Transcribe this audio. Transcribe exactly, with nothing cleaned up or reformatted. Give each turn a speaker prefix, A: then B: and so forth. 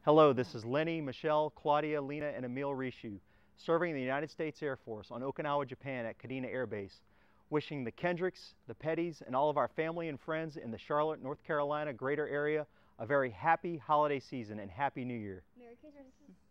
A: Hello, this is Lenny, Michelle, Claudia, Lena, and Emil Rishu, serving in the United States Air Force on Okinawa, Japan at Kadena Air Base. Wishing the Kendricks, the Pettys, and all of our family and friends in the Charlotte, North Carolina greater area a very happy holiday season and Happy New Year.
B: Merry Christmas.